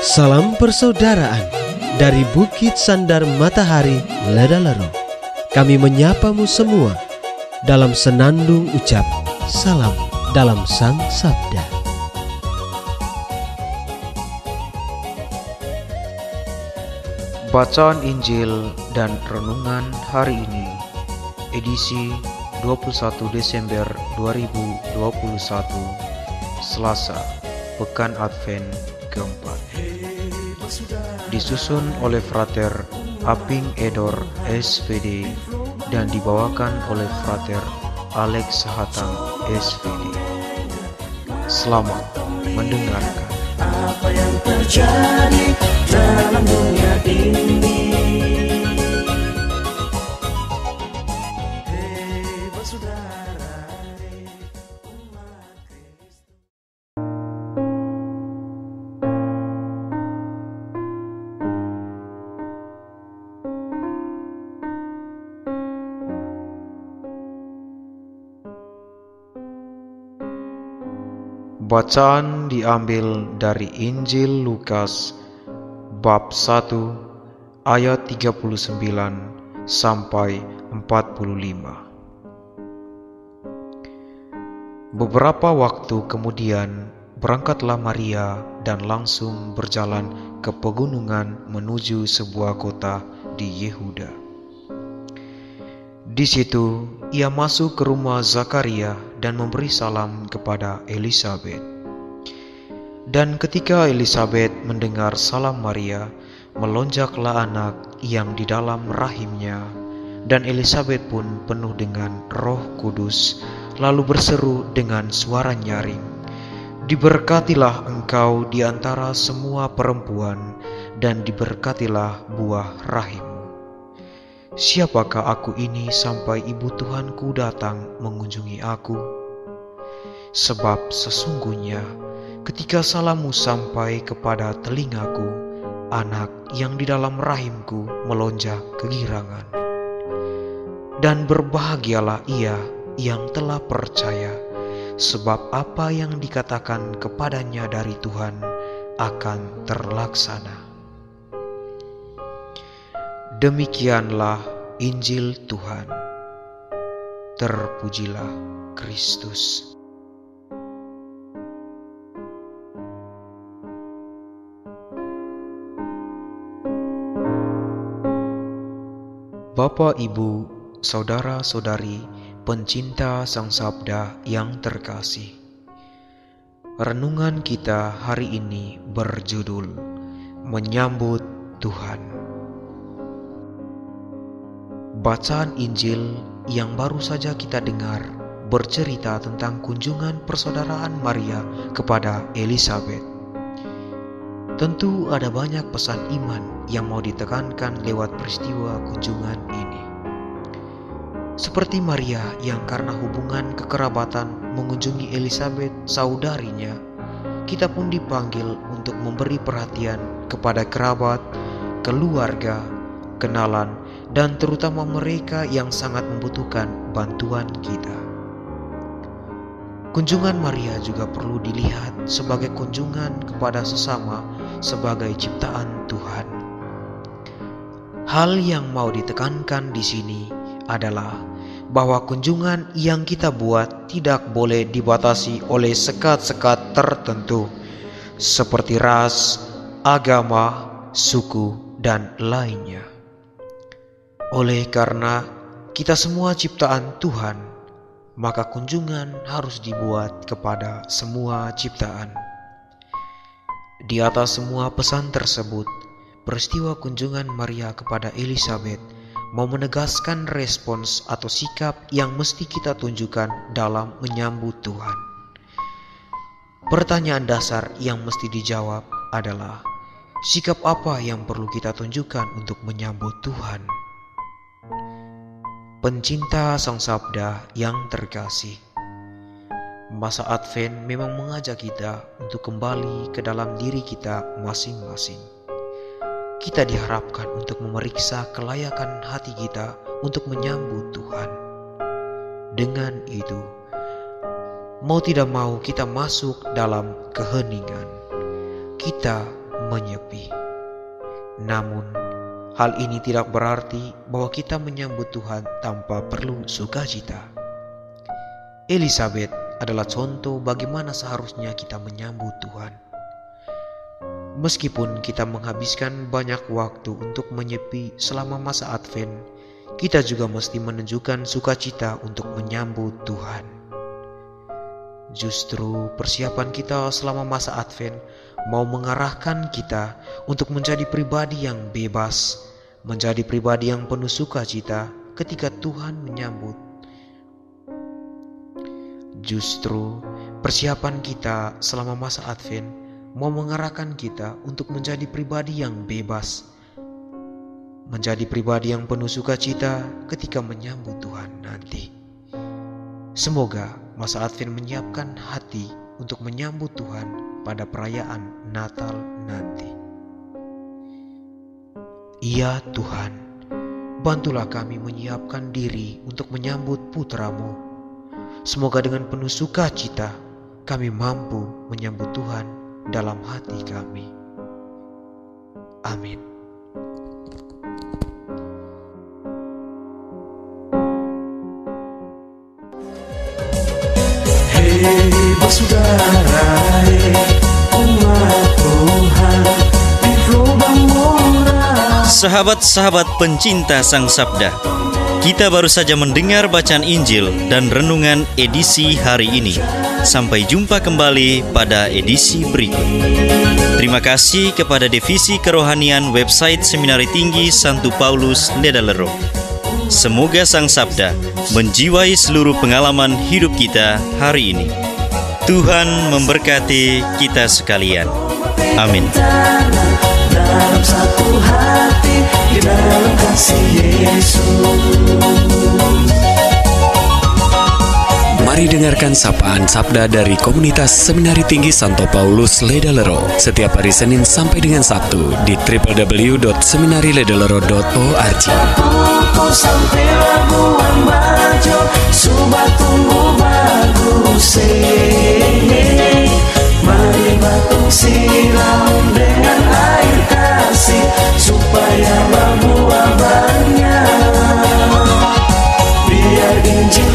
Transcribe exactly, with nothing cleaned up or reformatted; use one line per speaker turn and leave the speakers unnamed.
Salam persaudaraan dari Bukit Sandar Matahari Ledalero. Kami menyapamu semua dalam senandung ucap salam dalam Sang Sabda.
Bacaan Injil dan Renungan hari ini, edisi dua puluh satu Desember dua ribu dua puluh satu, Selasa, Pekan Advent keempat. Disusun oleh Frater Aping Edor S V D dan dibawakan oleh Frater Alex Hatang S V D. Selamat mendengarkan.
Apa yang terjadi dalam dunia ini? Hei bersaudara, hei umat Kristus.
Bacaan diambil dari Injil Lukas bab satu ayat tiga puluh sembilan sampai empat puluh lima. Beberapa waktu kemudian berangkatlah Maria dan langsung berjalan ke pegunungan menuju sebuah kota di Yehuda. Di situ ia masuk ke rumah Zakaria dan memberi salam kepada Elisabet. Dan ketika Elisabet mendengar salam Maria, melonjaklah anak yang di dalam rahimnya, dan Elisabet pun penuh dengan Roh Kudus, lalu berseru dengan suara nyaring, "Diberkatilah engkau di antara semua perempuan, dan diberkatilah buah rahimmu. Siapakah aku ini sampai ibu Tuhanku datang mengunjungi aku? Sebab sesungguhnya ketika salammu sampai kepada telingaku, anak yang di dalam rahimku melonjak kegirangan. Dan berbahagialah ia yang telah percaya, sebab apa yang dikatakan kepadanya dari Tuhan akan terlaksana." Demikianlah Injil Tuhan. Terpujilah Kristus. Bapak, Ibu, saudara-saudari, pencinta Sang Sabda yang terkasih. Renungan kita hari ini berjudul Menyambut Tuhan. Bacaan Injil yang baru saja kita dengar bercerita tentang kunjungan persaudaraan Maria kepada Elisabet. Tentu ada banyak pesan iman yang mau ditekankan lewat peristiwa kunjungan ini. Seperti Maria yang karena hubungan kekerabatan mengunjungi Elisabet saudarinya, kita pun dipanggil untuk memberi perhatian kepada kerabat, keluarga, kenalan, dan terutama mereka yang sangat membutuhkan bantuan kita. Kunjungan Maria juga perlu dilihat sebagai kunjungan kepada sesama sebagai ciptaan Tuhan. Hal yang mau ditekankan di sini adalah bahwa kunjungan yang kita buat tidak boleh dibatasi oleh sekat-sekat tertentu seperti ras, agama, suku, dan lainnya. Oleh karena kita semua ciptaan Tuhan, maka kunjungan harus dibuat kepada semua ciptaan. Di atas semua pesan tersebut, peristiwa kunjungan Maria kepada Elisabet mau menegaskan respons atau sikap yang mesti kita tunjukkan dalam menyambut Tuhan. Pertanyaan dasar yang mesti dijawab adalah, sikap apa yang perlu kita tunjukkan untuk menyambut Tuhan? Pencinta Sang Sabda yang terkasih, masa Advent memang mengajak kita untuk kembali ke dalam diri kita masing-masing. Kita diharapkan untuk memeriksa kelayakan hati kita untuk menyambut Tuhan. Dengan itu, mau tidak mau kita masuk dalam keheningan. Kita menyepi. Namun, hal ini tidak berarti bahwa kita menyambut Tuhan tanpa perlu sukacita. Elizabeth adalah contoh bagaimana seharusnya kita menyambut Tuhan. Meskipun kita menghabiskan banyak waktu untuk menyepi selama masa Advent, kita juga mesti menunjukkan sukacita untuk menyambut Tuhan. Justru persiapan kita selama masa Advent mau mengarahkan kita untuk menjadi pribadi yang bebas, menjadi pribadi yang penuh sukacita ketika Tuhan menyambut. Justru persiapan kita selama masa Advent mau mengarahkan kita untuk menjadi pribadi yang bebas, menjadi pribadi yang penuh sukacita ketika menyambut Tuhan nanti. Semoga masa Advent menyiapkan hati untuk menyambut Tuhan pada perayaan Natal nanti. Ya Tuhan, bantulah kami menyiapkan diri untuk menyambut putra-Mu. Semoga dengan penuh sukacita kami mampu menyambut Tuhan dalam hati kami. Amin.
Hei bersaudara, umat Tuhan di lubang murah.
Sahabat-sahabat pencinta Sang Sabda, kita baru saja mendengar bacaan Injil dan renungan edisi hari ini. Sampai jumpa kembali pada edisi berikut. Terima kasih kepada Divisi Kerohanian website Seminari Tinggi Santo Paulus Ledalero. Semoga Sang Sabda menjiwai seluruh pengalaman hidup kita hari ini. Tuhan memberkati kita sekalian. Amin.
Dalam satu hati, di dalam kasih Yesus.
Mari dengarkan sapaan sabda dari komunitas Seminari Tinggi Santo Paulus Ledalero setiap hari Senin sampai dengan Sabtu di w w w dot seminari ledalero dot org.
Pukul sampai Labuan Bajo, Subah tunggu bagus. Mari batung silam dengan air kasih supaya berbuah banyak. Biar Injil